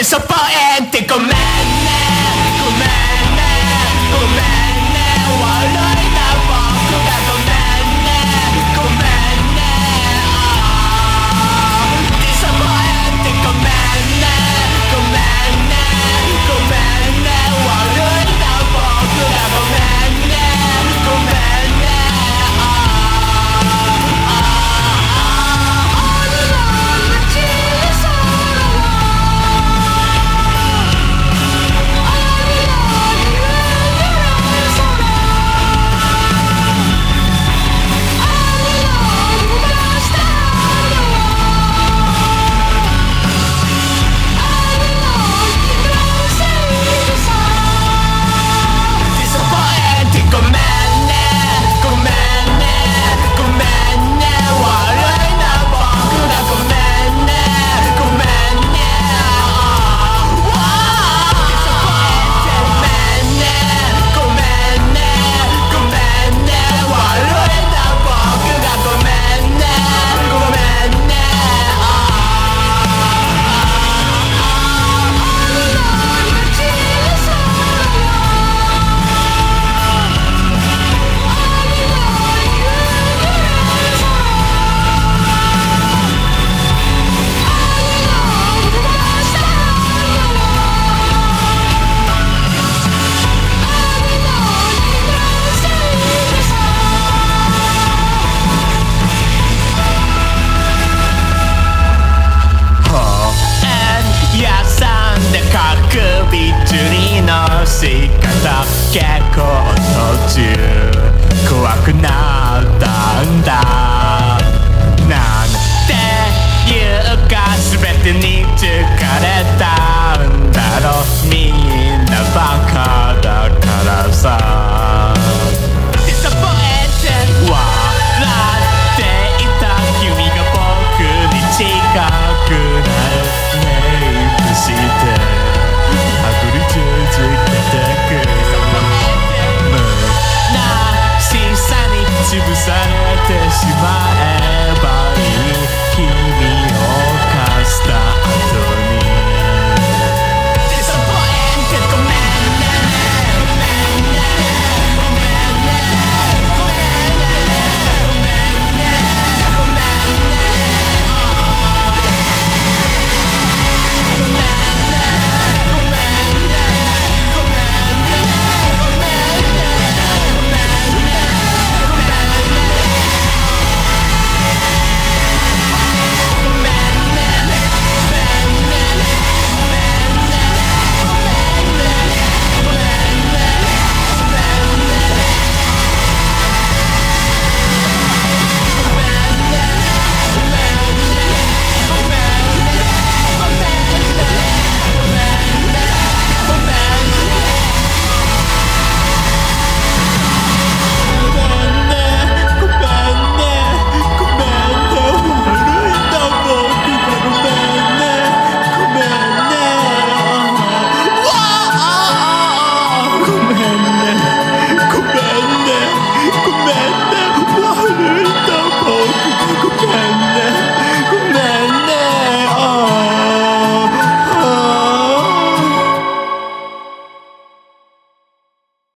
disappointed ごめんねごめんねごめんね悪いな僕がごめんねごめんねdisappointed ごめんねごめんねごめんね悪いな僕がごめんねごめんね仕方結構途中怖くなったんだなんていうか全てに疲れたんだろうみんなバカだからさ Disappointed 笑っていた君が僕に近くなるメイクして潰されてしまう